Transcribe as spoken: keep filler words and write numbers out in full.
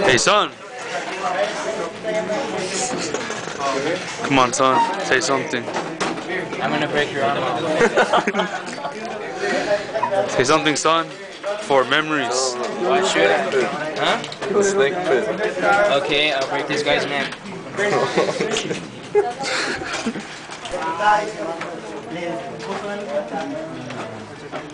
Hey, son. Come on, son. Say something. I'm gonna break your arm off. Say something, son. For memories. Why should I? Huh? The snake pit. Okay, I'll break this guy's neck.